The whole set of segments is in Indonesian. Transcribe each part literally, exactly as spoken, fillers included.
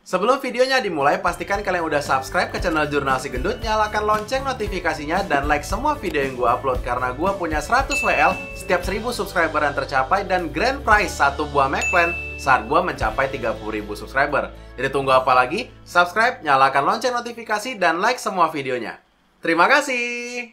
Sebelum videonya dimulai, pastikan kalian udah subscribe ke channel Jurnal Si Gendut, nyalakan lonceng notifikasinya, dan like semua video yang gue upload. Karena gue punya seratus W L setiap seribu subscriber yang tercapai, dan grand prize satu buah McLaren saat gue mencapai tiga puluh ribu subscriber. Jadi tunggu apa lagi? Subscribe, nyalakan lonceng notifikasi, dan like semua videonya. Terima kasih!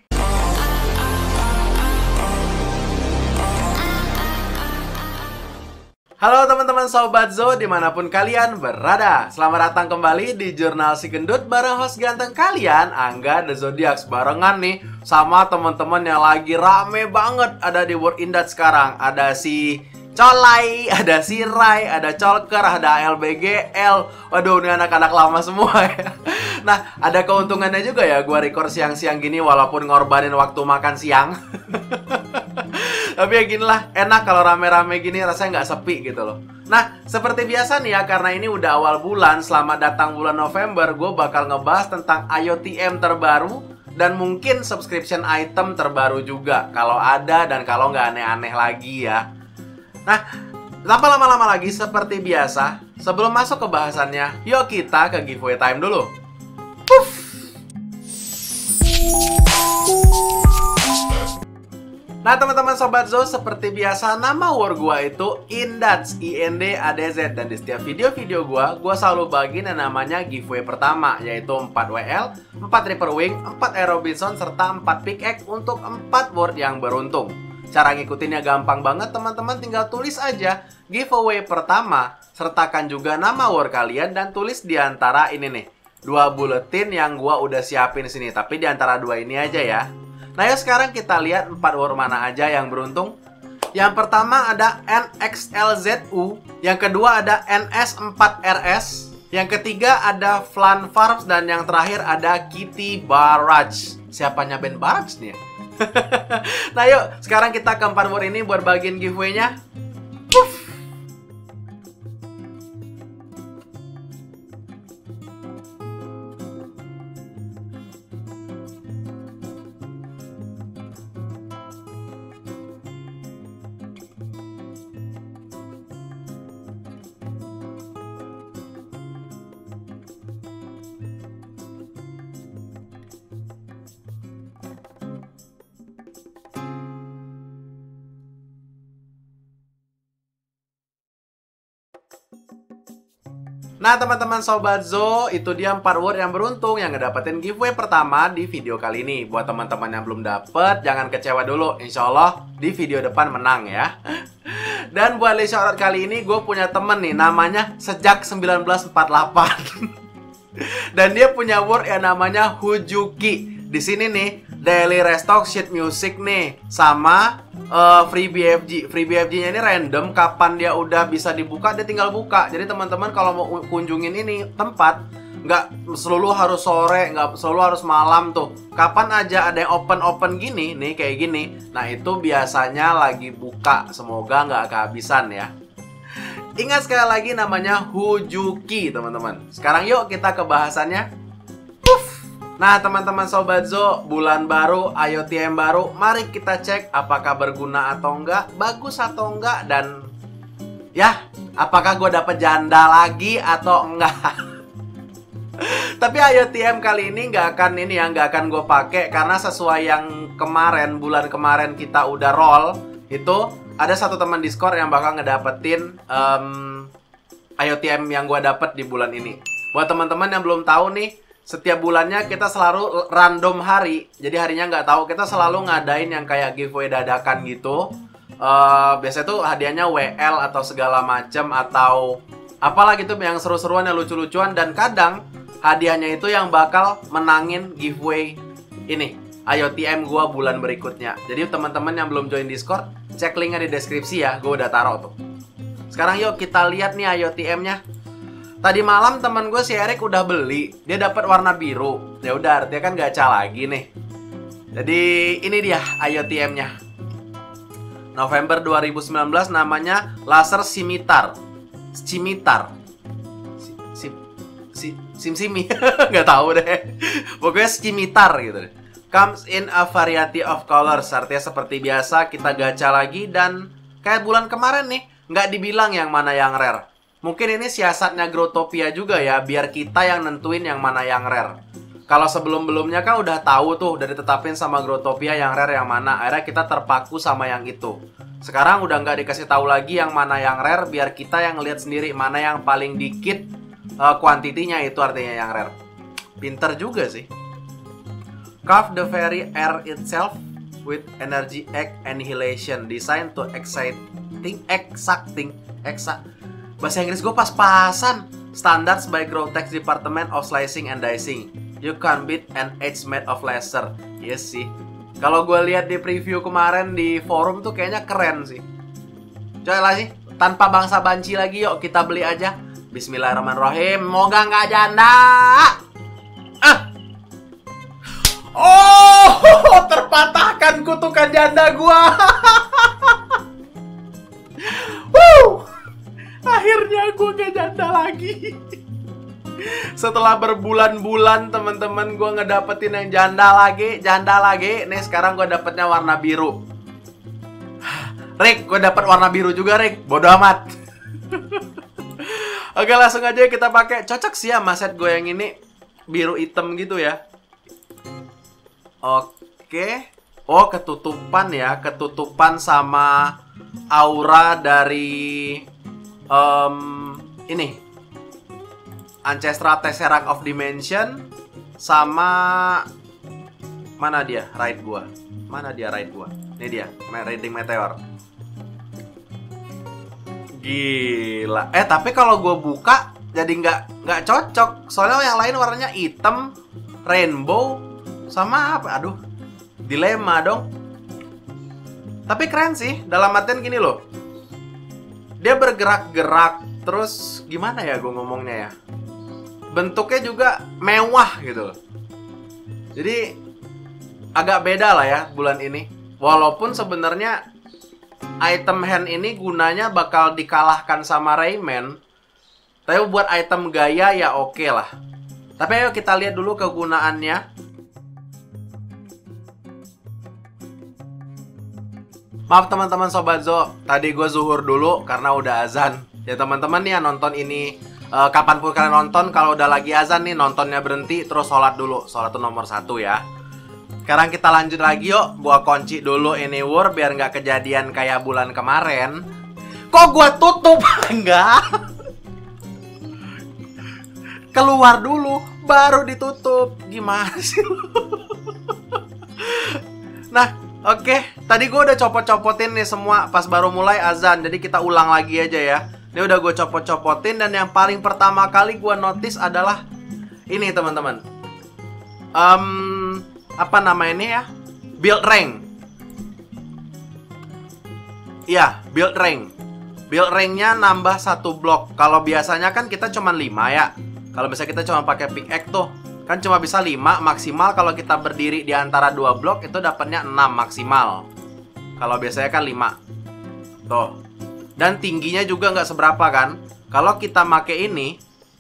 Halo teman-teman Sobat Zo dimanapun kalian berada. Selamat datang kembali di Jurnal Si Gendut bareng host ganteng kalian, Angga The Zodiacs. Barengan nih sama teman-teman yang lagi rame banget ada di World Indats sekarang. Ada si Colai, ada si Rai, ada Colker, ada L B G L. Waduh, ini anak-anak lama semua ya. Nah, ada keuntungannya juga ya gue record siang-siang gini walaupun ngorbanin waktu makan siang. Tapi ya gini lah, enak kalau rame-rame gini, rasanya nggak sepi gitu loh. Nah, seperti biasa nih ya, karena ini udah awal bulan, selamat datang bulan November, gue bakal ngebahas tentang I O T M terbaru dan mungkin subscription item terbaru juga, kalau ada dan kalau nggak aneh-aneh lagi ya. Nah, tanpa lama-lama lagi, seperti biasa, sebelum masuk ke bahasannya, yuk kita ke giveaway time dulu. Puff! Nah teman-teman Sobat Zo, seperti biasa nama war gua itu Indats, I N D A D Z. Dan di setiap video-video gua, gua selalu bagiin yang namanya giveaway pertama, yaitu empat W L, empat Reaper Wing, empat Air Robinson, serta empat pickaxe untuk empat word yang beruntung. Cara ngikutinnya gampang banget teman-teman, tinggal tulis aja giveaway pertama, sertakan juga nama war kalian, dan tulis di antara ini nih, dua buletin yang gua udah siapin sini. Tapi di antara dua ini aja ya. Nah yuk sekarang kita lihat empat word mana aja yang beruntung. Yang pertama ada N X L Z U, yang kedua ada N S empat R S, yang ketiga ada Flan Farms, dan yang terakhir ada Kitty Barrage. Siapanya band Barrage nih ya? Nah yuk sekarang kita ke empat word ini buat bagian giveaway-nya. Puff! Nah teman-teman Sobat Zo, itu dia empat word yang beruntung yang ngedapetin giveaway pertama di video kali ini. Buat teman-teman yang belum dapet, jangan kecewa dulu. Insya Allah di video depan menang ya. Dan buat list shoutout kali ini, gue punya temen nih, namanya Sejak seribu sembilan ratus empat puluh delapan. Dan dia punya word yang namanya Hujuki. Di sini nih, daily restock sheet music nih, sama uh, free B F G. Free B F G-nya ini random, kapan dia udah bisa dibuka, dia tinggal buka. Jadi teman-teman kalau mau kunjungin ini tempat, nggak selalu harus sore, nggak selalu harus malam tuh. Kapan aja ada yang open-open gini, nih kayak gini. Nah itu biasanya lagi buka, semoga nggak kehabisan ya. Ingat sekali lagi namanya Hujuki teman-teman. Sekarang yuk kita ke bahasannya. Nah teman-teman Sobat Zo, bulan baru, I O T M baru, mari kita cek apakah berguna atau enggak, bagus atau enggak, dan ya, apakah gue dapet janda lagi atau enggak. Tapi I O T M kali ini nggak akan ini ya, nggak akan gue pakai karena sesuai yang kemarin, bulan kemarin kita udah roll, itu ada satu teman Discord yang bakal ngedapetin um, I O T M yang gue dapet di bulan ini. Buat teman-teman yang belum tahu nih, setiap bulannya kita selalu random hari. Jadi harinya nggak tahu. Kita selalu ngadain yang kayak giveaway dadakan gitu. uh, Biasanya tuh hadiahnya W L atau segala macem, atau apalah gitu yang seru-seruan, yang lucu-lucuan. Dan kadang hadiahnya itu yang bakal menangin giveaway ini, I O T M gua bulan berikutnya. Jadi teman-teman yang belum join Discord, cek linknya di deskripsi ya. Gue udah taruh tuh. Sekarang yuk kita lihat nih I O T M-nya. Tadi malam teman gue si Erik udah beli, dia dapat warna biru. Ya udah, dia kan gacha lagi nih. Jadi ini dia I O T M-nya. November dua ribu sembilan belas, namanya Laser Scimitar. Scimitar. Si, si, sim simi, nggak tahu deh. Pokoknya Scimitar gitu deh. Comes in a variety of colors. Artinya seperti biasa kita gacha lagi, dan kayak bulan kemarin nih, nggak dibilang yang mana yang rare. Mungkin ini siasatnya Growtopia juga ya, biar kita yang nentuin yang mana yang rare. Kalau sebelum-belumnya kan udah tahu tuh, udah ditetapin sama Growtopia yang rare yang mana. Akhirnya kita terpaku sama yang itu. Sekarang udah nggak dikasih tahu lagi yang mana yang rare, biar kita yang lihat sendiri mana yang paling dikit uh, kuantitinya, itu artinya yang rare. Pinter juga sih. Carve the very air itself with energy egg annihilation, designed to exciting, exacting, exact. Bahasa Inggris gue pas-pasan. Standards by Growtex Department of Slicing and Dicing. You can beat an edge made of laser. Yes sih. Kalau gue lihat di preview kemarin di forum tuh kayaknya keren sih. Coba lah sih, tanpa bangsa banci lagi, yuk kita beli aja. Bismillahirrahmanirrahim. Moga nggak janda. Ah. Oh, terpatahkan kutukan janda gua. Woo. Akhirnya gua gak janda lagi. Setelah berbulan-bulan teman-teman gue ngedapetin yang janda lagi, janda lagi. Nih sekarang gue dapetnya warna biru. Rick, gue dapet warna biru juga, Rick. Bodoh amat. Oke, langsung aja kita pakai. Cocok sih sama set gue yang ini, biru hitam gitu ya. Oke. Oh, ketutupan ya, ketutupan sama aura dari um, ini. Ancestral Tesseract of Dimension sama mana dia? Raid gua. Mana dia raid gua? Ini dia, Raiding Meteor. Gila. Eh, tapi kalau gua buka jadi nggak nggak cocok. Soalnya yang lain warnanya hitam, rainbow, sama apa? Aduh, dilema dong. Tapi keren sih. Dalam artian gini loh. Dia bergerak-gerak. Terus gimana ya gua ngomongnya ya? Bentuknya juga mewah gitu. Jadi agak beda lah ya bulan ini. Walaupun sebenarnya item hand ini gunanya bakal dikalahkan sama Rayman, tapi buat item gaya ya oke okay lah. Tapi ayo kita lihat dulu kegunaannya. Maaf teman-teman Sobat Zo, tadi gue zuhur dulu karena udah azan. Ya teman-teman nih yang nonton ini Uh, kapanpun kalian nonton, kalau udah lagi azan nih, nontonnya berhenti, terus sholat dulu. Sholat itu nomor satu ya. Sekarang kita lanjut lagi yuk. Gua kunci dulu ini war, biar nggak kejadian kayak bulan kemarin. Kok gua tutup? Enggak. Keluar dulu, baru ditutup. Gimana sih? Nah, oke. Okay. Tadi gua udah copot-copotin nih semua pas baru mulai azan. Jadi kita ulang lagi aja ya. Ini udah gue copot-copotin, dan yang paling pertama kali gue notice adalah ini teman-teman. Um, apa nama ini ya? Build rank. Iya, build rank. Build ranknya nambah satu blok. Kalau biasanya kan kita cuma lima ya. Kalau misalnya kita cuma pakai pickaxe tuh, kan cuma bisa lima maksimal. Kalau kita berdiri di antara dua blok itu dapatnya enam maksimal. Kalau biasanya kan lima. Tuh. Dan tingginya juga nggak seberapa kan. Kalau kita make ini,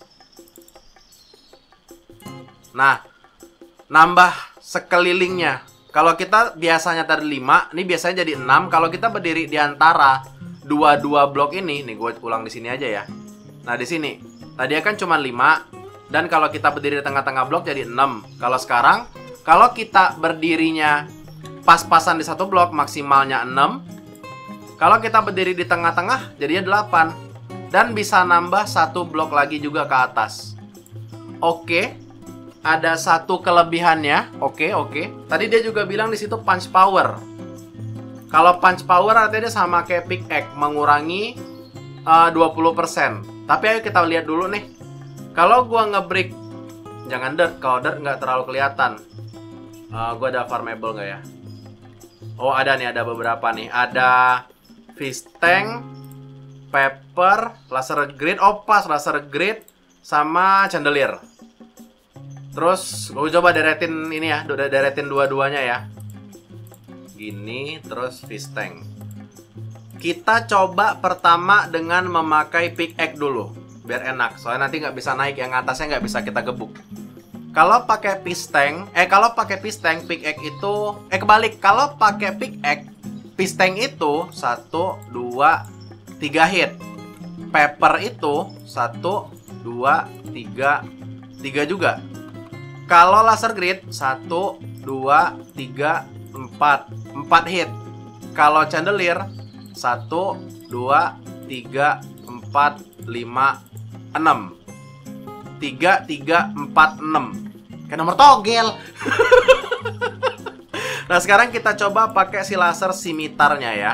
nah, nambah sekelilingnya. Kalau kita biasanya tadi lima, ini biasanya jadi enam. Kalau kita berdiri di antara dua-dua blok ini, nih gue ulang di sini aja ya. Nah, di sini. Tadi kan cuma lima, dan kalau kita berdiri di tengah-tengah blok jadi enam. Kalau sekarang, kalau kita berdirinya pas-pasan di satu blok, maksimalnya enam. Kalau kita berdiri di tengah-tengah, jadinya delapan. Dan bisa nambah satu blok lagi juga ke atas. Oke. Ada satu kelebihannya. Oke, oke. Tadi dia juga bilang di situ punch power. Kalau punch power artinya dia sama kayak pickaxe, mengurangi uh, dua puluh persen. Tapi ayo kita lihat dulu nih. Kalau gua nge-break, jangan dirt. Kalau dirt nggak terlalu kelihatan. Uh, gua ada farmable nggak ya? Oh, ada nih, ada beberapa nih. Ada fish tank, pepper, laser grid, oh pas laser grid, sama chandelier. Terus gue coba deretin ini ya, udah deretin dua-duanya ya. Gini, terus fish tank. Kita coba pertama dengan memakai pickaxe dulu, biar enak. Soalnya nanti nggak bisa naik, yang atasnya nggak bisa kita gebuk. Kalau pakai fish tank, eh kalau pakai fish tank pickaxe itu, eh kebalik. Kalau pakai pickaxe fish tank itu satu, dua, tiga hit. Pepper itu satu, dua, tiga, tiga juga. Kalau laser grid satu, dua, tiga, empat, empat hit. Kalau chandelier satu, dua, tiga, empat, lima, enam. tiga, tiga, empat, enam. Kayak nomor togel. Nah, sekarang kita coba pakai si laser simitarnya ya.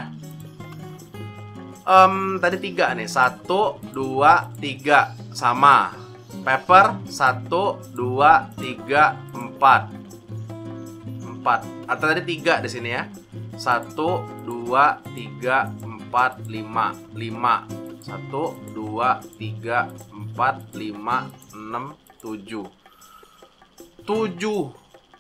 Um, tadi tiga nih, satu, dua, tiga, sama. Pepper, satu, dua, tiga, empat, empat. Atau tadi tiga di sini ya. Satu, dua, tiga, empat, lima, lima. Satu, dua, tiga, empat, lima, enam, tujuh. Tujuh.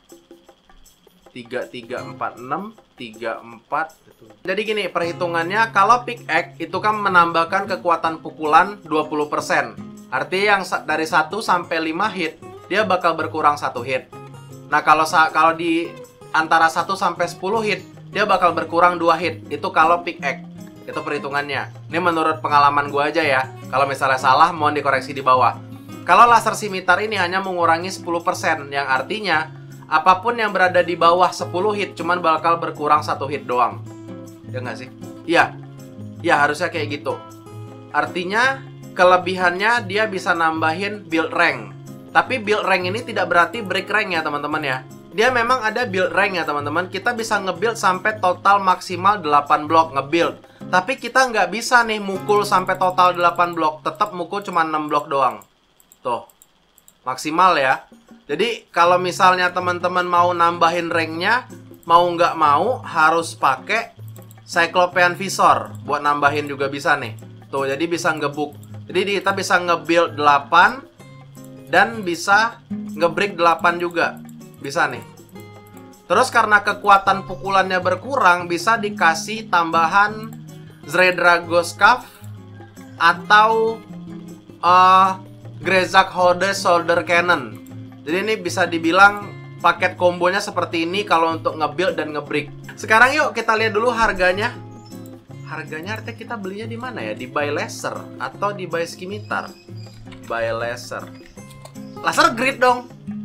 Tiga, tiga, empat, enam, tiga, empat. Jadi gini perhitungannya, kalau pickaxe itu kan menambahkan kekuatan pukulan dua puluh persen. Artinya yang dari satu sampai lima hit, dia bakal berkurang satu hit. Nah, kalau kalau di antara satu sampai sepuluh hit, dia bakal berkurang dua hit. Itu kalau pickaxe. Itu perhitungannya. Ini menurut pengalaman gue aja ya. Kalau misalnya salah, mohon dikoreksi di bawah. Kalau laser simitar ini hanya mengurangi sepuluh persen, yang artinya apapun yang berada di bawah sepuluh hit cuman bakal berkurang satu hit doang. Ya nggak sih? Iya. Ya harusnya kayak gitu. Artinya kelebihannya dia bisa nambahin build rank. Tapi build rank ini tidak berarti break rank ya teman-teman ya. Dia memang ada build rank ya teman-teman. Kita bisa nge-build sampai total maksimal delapan blok nge-build. Tapi kita nggak bisa nih mukul sampai total delapan blok. Tetap mukul cuma enam blok doang. Tuh. Maksimal ya. Jadi kalau misalnya teman-teman mau nambahin ranknya, mau nggak mau harus pakai Cyclopean Visor. Buat nambahin juga bisa nih. Tuh, jadi bisa ngebuk. Jadi kita bisa nge-build delapan dan bisa nge-break delapan juga. Bisa nih. Terus karena kekuatan pukulannya berkurang, bisa dikasih tambahan Zredragoskav atau uh, Grezak Hode Shoulder Cannon. Jadi ini bisa dibilang paket kombonya seperti ini kalau untuk nge-build dan nge-break. Sekarang yuk kita lihat dulu harganya. Harganya artinya kita belinya di mana ya? Di Buy Laser atau di Buy Skimitar? Buy Laser. Laser Grid dong.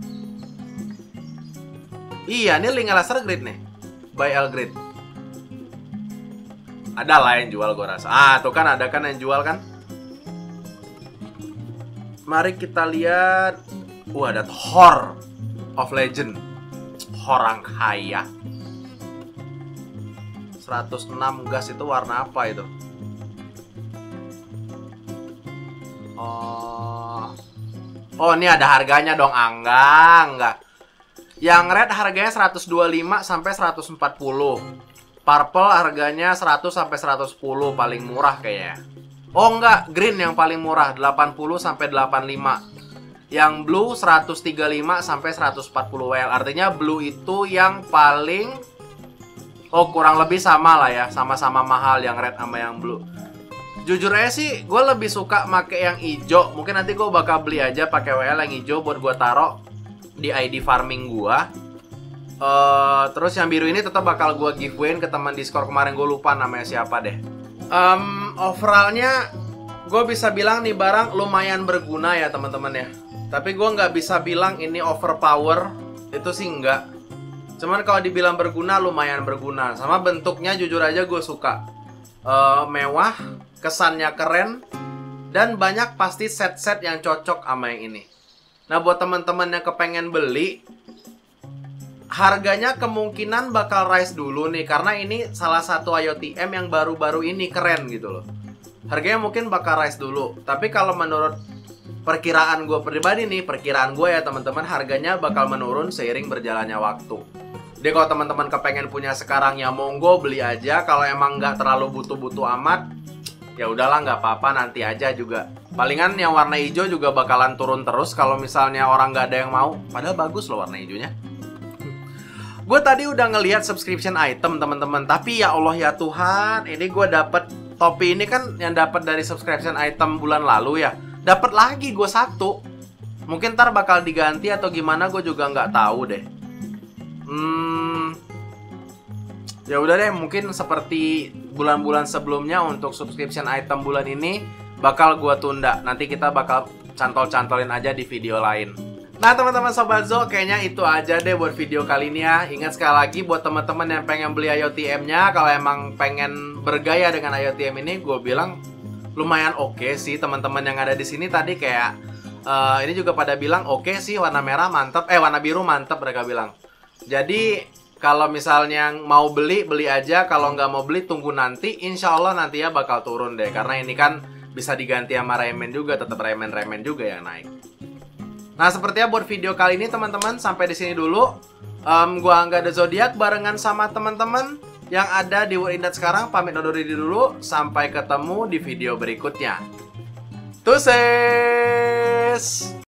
Iya, ini link Laser Grid nih. Buy L Grid. Ada lah yang jual gue rasa. Ah, tuh kan ada kan yang jual kan? Mari kita lihat. Wah, ada Thor of Legend. Orang kaya. seratus enam gas itu warna apa itu? Oh. Oh, ini ada harganya dong, Angga, enggak. Yang red harganya seratus dua puluh lima sampai seratus empat puluh. Purple harganya seratus sampai seratus sepuluh, paling murah kayaknya. Oh, enggak, green yang paling murah, delapan puluh sampai delapan puluh lima. Yang blue seratus tiga puluh lima sampai seratus empat puluh W L. Artinya blue itu yang paling, oh kurang lebih sama lah ya. Sama-sama mahal yang red sama yang blue. Jujur aja sih gue lebih suka make yang hijau. Mungkin nanti gue bakal beli aja pakai W L yang hijau buat gue taruh di I D farming gue. uh, Terus yang biru ini tetap bakal gue giveawayin ke teman Discord kemarin. Gue lupa namanya siapa deh. um, Overallnya gue bisa bilang nih barang lumayan berguna ya teman-teman ya. Tapi gue nggak bisa bilang ini overpower. Itu sih enggak. Cuman kalau dibilang berguna, lumayan berguna. Sama bentuknya jujur aja gue suka. uh, Mewah, kesannya keren, dan banyak pasti set-set yang cocok sama yang ini. Nah, buat teman-teman yang kepengen beli, harganya kemungkinan bakal rise dulu nih. Karena ini salah satu I O T M yang baru-baru ini keren gitu loh. Harganya mungkin bakal rise dulu. Tapi kalau menurut perkiraan gue pribadi nih, perkiraan gue ya teman-teman, harganya bakal menurun seiring berjalannya waktu. Jadi kalau teman-teman kepengen punya sekarang ya monggo beli aja. Kalau emang nggak terlalu butuh-butuh amat, ya udahlah nggak apa-apa, nanti aja juga. Palingan yang warna hijau juga bakalan turun terus kalau misalnya orang nggak ada yang mau. Padahal bagus loh warna hijaunya. Gue tadi udah ngelihat subscription item teman-teman, tapi ya Allah ya Tuhan, ini gue dapet topi ini kan yang dapat dari subscription item bulan lalu ya. Dapat lagi gue satu. Mungkin ntar bakal diganti atau gimana, gue juga nggak tahu deh. Hmm, ya udah deh, mungkin seperti bulan-bulan sebelumnya untuk subscription item bulan ini bakal gua tunda. Nanti kita bakal cantol-cantolin aja di video lain. Nah teman-teman Sobat Zo, kayaknya itu aja deh buat video kali ini ya. Ingat sekali lagi buat teman-teman yang pengen beli I O T M-nya, kalau emang pengen bergaya dengan I O T M ini, gue bilang lumayan oke okay sih. Teman-teman yang ada di sini tadi kayak uh, ini juga pada bilang oke okay sih, warna merah mantep, eh warna biru mantep mereka bilang. Jadi kalau misalnya mau beli, beli aja. Kalau nggak mau beli, tunggu nanti. Insya Allah nanti ya bakal turun deh, karena ini kan bisa diganti sama Rayman juga, tetap Rayman-Rayman juga yang naik. Nah, sepertinya buat video kali ini teman-teman sampai di sini dulu. Um, gua Angga The Zodiac barengan sama teman-teman yang ada di World Indad sekarang pamit undur diri dulu. Sampai ketemu di video berikutnya. Tuses.